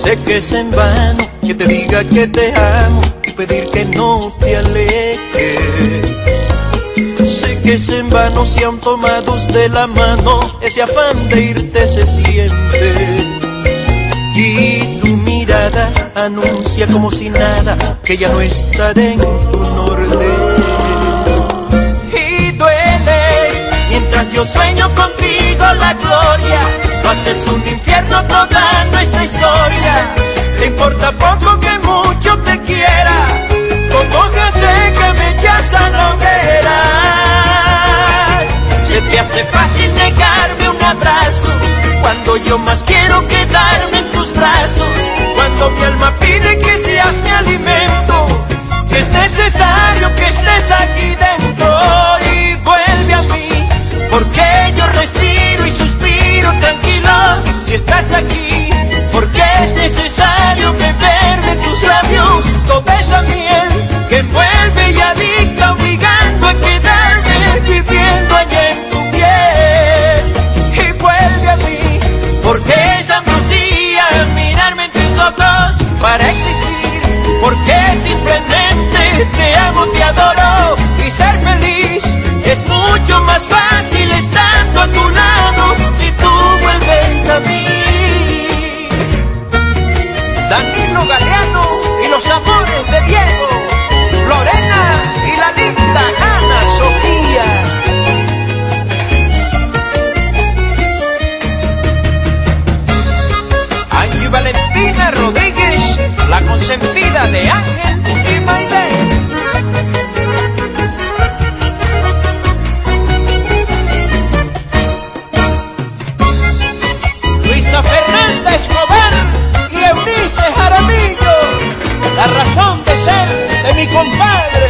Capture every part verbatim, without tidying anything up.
Sé que es en vano que te diga que te amo y pedir que no te alejes. Sé que es en vano si aún tomados de la mano ese afán de irte se siente. Y tu mirada anuncia como si nada que ya no estaré en tu norte. Y duele mientras yo sueño contigo la gloria. Tú haces un infierno toda nuestra historia. Te importa poco que mucho te quiera, como hoja seca me echas a la hoguera. Se te hace fácil negarme un abrazo cuando yo más quiero quedarme en tus brazos. Cuando mi alma pide que seas mi alimento, que es necesario que estés aquí dentro. Y vuelve a mí, porque yo respiro y suspiro tranquilo si estás aquí, porque es necesario beber de tus labios toda esa miel que envuelve y adicta, obligando a quedarme viviendo allá en tu piel. Y vuelve a mí, porque es ambrosía mirarme en tus ojos para existir, porque simplemente te amo, te adoro y ser feliz es mucho más fácil estando a tu lado si tú vuelves a mí. Danilo Galeano y los amores de Diego, Lorena y la linda Ana Sofía. Angie Valentina Rodríguez, la consentida de Ángel y Maide. Luisa Fernanda Escobar y Eunice Jaramillo, la razón de ser de mi compadre.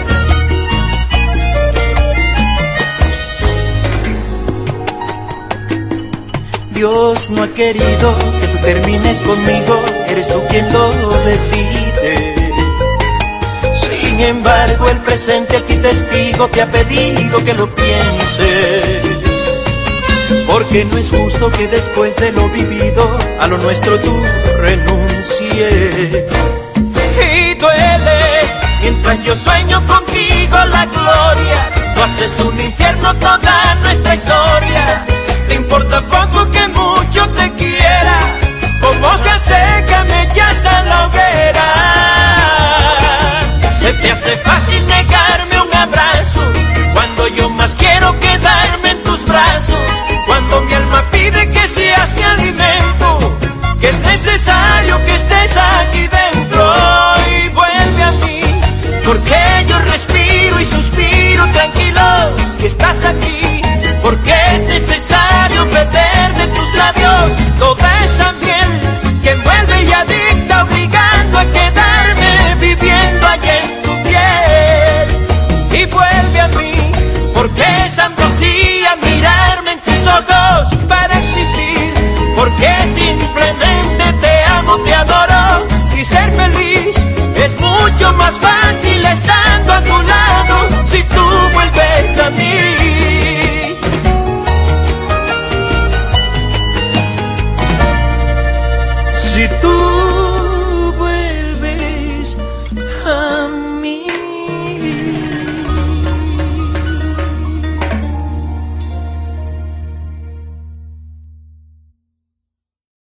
Dios no ha querido que tú termines conmigo, eres tú quien lo decide. Sin embargo, el presente aquí testigo te ha pedido que lo pienses, porque no es justo que después de lo vivido a lo nuestro tú renuncies. Y duele mientras yo sueño contigo la gloria. Tú haces un infierno toda nuestra historia. Te importa poco que mucho te quiera, como hoja seca me echas a la hoguera. Se te hace fácil negarme un abrazo cuando yo más quiero quedarme en tus brazos. Cuando mi alma pide que seas mi alimento, que es necesario que estés aquí dentro. Y vuelve a mí, porque yo respiro y suspiro tranquilo si estás aquí, porque